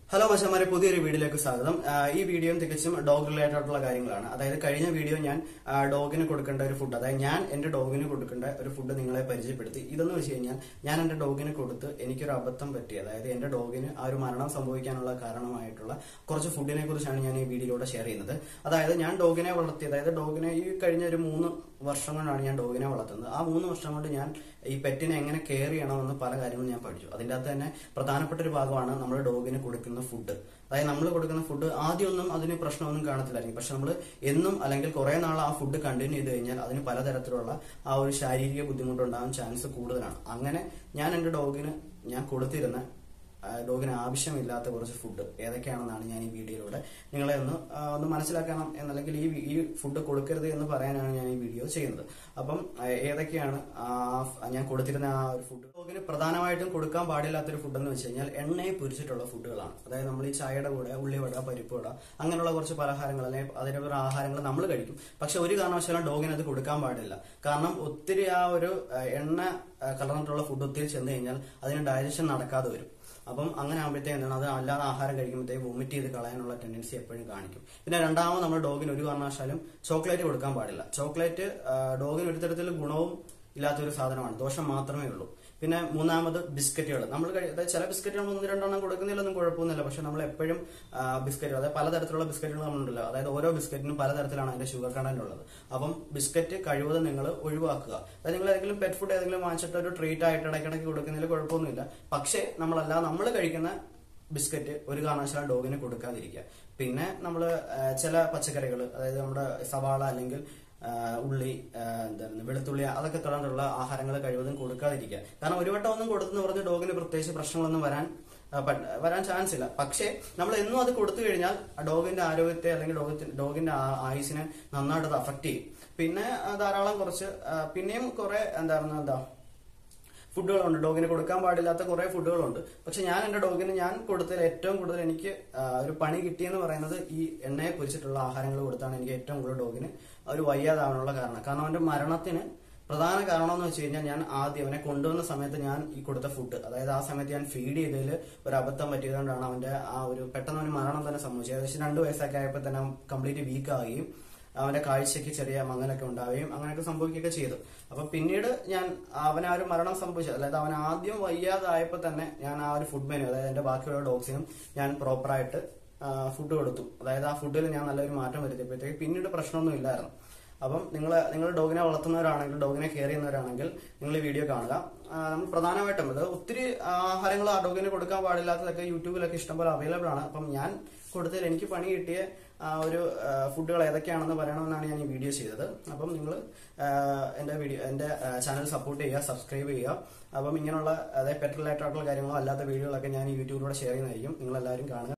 Hello മച്ചാമാരെ, പുതിയൊരു വീഡിയോയിലേക്ക് സ്വാഗതം. ഈ വീഡിയോ തികച്ചും ഡോഗ് റിലേറ്റഡ് ആയിട്ടുള്ള കാര്യങ്ങളാണ്. അതായത് കഴിഞ്ഞ വീഡിയോ ഞാൻ ഡോഗിന് കൊടുക്കേണ്ട ഒരു ഫുഡ്, അതായത് ഞാൻ എന്റെ ഡോഗിന് കൊടുക്കേണ്ട ഒരു ഫുഡ് നിങ്ങളെ പരിചയപ്പെടുത്തി. ഇതെന്ന് വെച്ച് കഴിഞ്ഞാൽ ഞാൻ എന്റെ ഡോഗിന് കൊടുത്ത് എനിക്കൊരു അബദ്ധം പറ്റി. അതായത് എന്റെ ഡോഗിന് ആ ഒരു മരണം സംഭവിക്കാനുള്ള കാരണമായിട്ടുള്ള കുറച്ച് ഫുഡിനെ കുറിച്ചാണ് ഞാൻ ഈ വീഡിയോയിലൂടെ ഷെയർ ചെയ്യുന്നത്. അതായത് ഞാൻ ഡോഗിനെ വളർത്തി, അതായത് ഡോഗിനെ ഈ കഴിഞ്ഞ ഒരു 3 വർഷം കൊണ്ടാണ് ഞാൻ ഡോഗിനെ വളർത്തുന്നത്. ആ 3 വർഷം കൊണ്ട് ഞാൻ ഈ പെറ്റിനെ എങ്ങനെ കെയർ ചെയ്യണമെന്ന് പല കാര്യങ്ങളും ഞാൻ പഠിച്ചു. അതിൻ്റെ അകത്ത് തന്നെ പ്രധാനപ്പെട്ട ഒരു ഭാഗമാണ് നമ്മൾ ഡോഗിന് കൊടുക്കുന്ന ഫുഡ്. അതായത് നമ്മൾ കൊടുക്കുന്ന ഫുഡ് ആദ്യമൊന്നും അതിന് പ്രശ്നമൊന്നും കാണത്തില്ലായിരിക്കും. പക്ഷെ നമ്മൾ എന്നും അല്ലെങ്കിൽ കുറെ നാൾ ആ ഫുഡ് കണ്ടിന്യൂ ചെയ്ത് കഴിഞ്ഞാൽ അതിന് പലതരത്തിലുള്ള ആ ഒരു ശാരീരിക ബുദ്ധിമുട്ടുണ്ടാകാൻ ചാൻസ് കൂടുതലാണ്. അങ്ങനെ ഞാൻ എന്റെ ഡോഗിന് ഞാൻ കൊടുത്തിരുന്ന ഡോഗിന് ആവശ്യമില്ലാത്ത കുറച്ച് ഫുഡ് ഏതൊക്കെയാണെന്നാണ് ഞാൻ ഈ വീഡിയോയിലൂടെ നിങ്ങളെ ഒന്ന് മനസ്സിലാക്കണം എന്നല്ലെങ്കിൽ ഈ ഫുഡ് കൊടുക്കരുത് എന്ന് പറയാനാണ് ഞാൻ ഈ വീഡിയോ ചെയ്യുന്നത്. അപ്പം ഏതൊക്കെയാണ് ഞാൻ കൊടുത്തിരുന്ന ആ ഒരു ഫുഡ്. ഡോഗിന് പ്രധാനമായിട്ടും കൊടുക്കാൻ പാടില്ലാത്തൊരു ഫുഡ് എന്ന് വെച്ച് കഴിഞ്ഞാൽ എണ്ണയെ പൊരിച്ചിട്ടുള്ള ഫുഡുകളാണ്. അതായത് നമ്മൾ ഈ ചായയുടെ കൂടെ ഉള്ളിവട, പരിപ്പുവട അങ്ങനെയുള്ള കുറച്ച് പലഹാരങ്ങൾ അല്ലെങ്കിൽ അതിനുള്ള ആഹാരങ്ങൾ നമ്മൾ കഴിക്കും. പക്ഷെ ഒരു കാരണവശാലും ഡോഗിന് അത് കൊടുക്കാൻ പാടില്ല. കാരണം ഒത്തിരി ആ ഒരു എണ്ണ കലർന്നിട്ടുള്ള ഫുഡ് ഒത്തിരി ചെന്ന് കഴിഞ്ഞാൽ അതിന് ഡൈജഷൻ നടക്കാതെ വരും. അപ്പം അങ്ങനെ ആകുമ്പോഴത്തേക്ക് എന്താണ്, അത് അല്ലാതെ ആഹാരം കഴിക്കുമ്പോഴത്തേക്ക് വൊമിറ്റ് ചെയ്ത് കളയാനുള്ള ടെൻഡൻസി എപ്പോഴും കാണിക്കും. പിന്നെ രണ്ടാമത് നമ്മൾ ഡോഗിന് ഒരു കാരണവശാലും ചോക്ലേറ്റ് കൊടുക്കാൻ പാടില്ല. ചോക്ലേറ്റ് ഡോഗിന് ഒരു തരത്തിൽ ഗുണവും ഇല്ലാത്തൊരു സാധനമാണ്, ദോഷം മാത്രമേ ഉള്ളൂ. പിന്നെ മൂന്നാമത് ബിസ്ക്കറ്റുകൾ. നമ്മൾ ചില ബിസ്ക്കറ്റുകൾ 1-2 കൊടുക്കുന്നില്ലൊന്നും കുഴപ്പമൊന്നുമില്ല. പക്ഷെ നമ്മൾ എപ്പോഴും ബിസ്ക്കറ്റ്, അതായത് പലതരത്തിലുള്ള ബിസ്ക്കറ്റുകൾ നമ്മളുണ്ടല്ലോ, അതായത് ഓരോ ബിസ്ക്കറ്റിനും പലതരത്തിലാണ് അതിന്റെ ഷുഗർ കണ്ടന്റ് ഉള്ളത്. അപ്പം ബിസ്ക്കറ്റ് കഴിവതും നിങ്ങൾ ഒഴിവാക്കുക. അതായത് നിങ്ങൾ ഏതെങ്കിലും പെറ്റ് ഫുഡ് ഏതെങ്കിലും വാങ്ങിച്ചിട്ട് ഒരു ട്രീറ്റ് ആയിട്ട് ഇടയ്ക്കിടയ്ക്ക് കൊടുക്കുന്നതിൽ കുഴപ്പമൊന്നുമില്ല. പക്ഷേ നമ്മൾ കഴിക്കുന്ന ബിസ്ക്കറ്റ് ഒരു കാരണവശാലും ഡോഗിന് കൊടുക്കാതിരിക്കുക. പിന്നെ നമ്മൾ ചില പച്ചക്കറികൾ, അതായത് നമ്മുടെ സവാള അല്ലെങ്കിൽ ഉള്ളി, വെളുത്തുള്ളി, അതൊക്കെ കളറിലുള്ള ആഹാരങ്ങൾ കഴിവതും കൊടുക്കാതിരിക്കുക. കാരണം ഒരു വട്ടം ഒന്നും കൊടുത്തെന്ന് പറഞ്ഞ് ഡോഗിന് പ്രത്യേകിച്ച് പ്രശ്നങ്ങളൊന്നും വരാൻ ചാൻസ് ഇല്ല. പക്ഷേ നമ്മൾ എന്നും അത് കൊടുത്തു കഴിഞ്ഞാൽ ഡോഗിന്റെ ആരോഗ്യത്തെ അല്ലെങ്കിൽ ഡോഗിന്റെ ആയുസിനെ നന്നായിട്ട് അത് അഫക്ട് ചെയ്യും. പിന്നെ ധാരാളം കുറച്ച് പിന്നെയും കുറെ ഫുഡുകളുണ്ട്. ഡോഗിന് കൊടുക്കാൻ പാടില്ലാത്ത കുറെ ഫുഡുകളുണ്ട്. പക്ഷെ ഞാൻ എന്റെ ഡോഗിന് ഞാൻ കൊടുത്തതിൽ ഏറ്റവും കൂടുതൽ എനിക്ക് ഒരു പണി കിട്ടിയെന്ന് പറയുന്നത് ഈ എണ്ണയെ പൊരിച്ചിട്ടുള്ള ആഹാരങ്ങൾ കൊടുത്താണ് എനിക്ക് ഏറ്റവും കൂടുതൽ ഡോഗിന് ഒരു വയ്യാതാവാനുള്ള കാരണം. കാരണം അവന്റെ മരണത്തിന് പ്രധാന കാരണം എന്ന് വെച്ച് കഴിഞ്ഞാൽ ഞാൻ ആദ്യം അവനെ കൊണ്ടുവന്ന സമയത്ത് ഞാൻ ഈ കൊടുത്ത ഫുഡ്, അതായത് ആ സമയത്ത് ഞാൻ ഫീഡ് ചെയ്തതിൽ ഒരു അബദ്ധം പറ്റിയതുകൊണ്ടാണ് അവന്റെ ആ ഒരു പെട്ടെന്ന് അവന് മരണം തന്നെ സംഭവിച്ചത്. ഏകദേശം 2 വയസ്സൊക്കെ ആയപ്പോൾ തന്നെ കംപ്ലീറ്റ് വീക്ക് ആവുകയും അവന്റെ കാഴ്ചയ്ക്ക് ചെറിയ മങ്ങലൊക്കെ ഉണ്ടാവുകയും അങ്ങനെയൊക്കെ സംഭവിക്കുകയൊക്കെ ചെയ്തു. അപ്പൊ പിന്നീട് ഞാൻ അവന് ആ ഒരു മരണം സംഭവിച്ചത്, അതായത് അവൻ ആദ്യം വയ്യാതായപ്പോൾ തന്നെ ഞാൻ ആ ഒരു ഫുഡ് മെനു, അതായത് എന്റെ ബാക്കിയുള്ള ഡോഗ്സിനും ഞാൻ പ്രോപ്പറായിട്ട് ഫുഡ് കൊടുത്തു. അതായത് ആ ഫുഡിൽ ഞാൻ നല്ലൊരു മാറ്റം വരുത്തിയപ്പോഴത്തേക്ക് പിന്നീട് പ്രശ്നമൊന്നും ഇല്ലായിരുന്നു. അപ്പം നിങ്ങൾ ഡോഗിനെ വളർത്തുന്നവരാണെങ്കിൽ, ഡോഗിനെ കെയർ ചെയ്യുന്നവരാണെങ്കിൽ നിങ്ങൾ ഈ വീഡിയോ കാണുക. നമ്മൾ പ്രധാനമായിട്ടും അത് ഒത്തിരി ആഹാരങ്ങൾ ആ ഡോഗിന് കൊടുക്കാൻ പാടില്ലാത്തതൊക്കെ യൂട്യൂബിലൊക്കെ ഇഷ്ടംപോലെ അവൈലബിൾ ആണ്. അപ്പം ഞാൻ കൊടുത്തതിൽ എനിക്ക് പണി കിട്ടിയ ഒരു ഫുഡുകൾ ഏതൊക്കെയാണെന്ന് പറയണമെന്നാണ് ഞാൻ ഈ വീഡിയോ ചെയ്തത്. അപ്പം നിങ്ങൾ എന്റെ ചാനൽ സപ്പോർട്ട് ചെയ്യുക, സബ്സ്ക്രൈബ് ചെയ്യുക. അപ്പം ഇങ്ങനെയുള്ള അതായത് പെറ്റ് റിലേറ്റഡ് ആയിട്ടുള്ള കാര്യങ്ങളോ അല്ലാത്ത വീഡിയോകളൊക്കെ ഞാൻ യൂട്യൂബിലൂടെ ഷെയർ ചെയ്യുന്നതായിരിക്കും. നിങ്ങളെല്ലാവരും കാണുക.